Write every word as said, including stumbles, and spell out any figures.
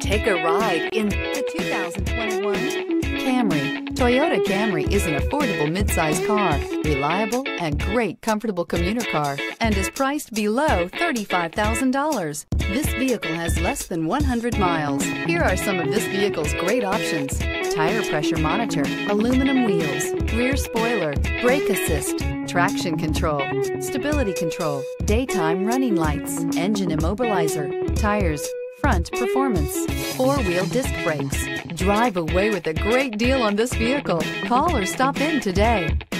Take a ride in the two thousand twenty-one Camry. Toyota Camry is an affordable midsize car, reliable and great comfortable commuter car, and is priced below thirty-five thousand dollars. This vehicle has less than one hundred miles. Here are some of this vehicle's great options: tire pressure monitor, aluminum wheels, rear spoiler, brake assist, traction control, stability control, daytime running lights, engine immobilizer, tires, front performance, four-wheel disc brakes. Drive away with a great deal on this vehicle. Call or stop in today.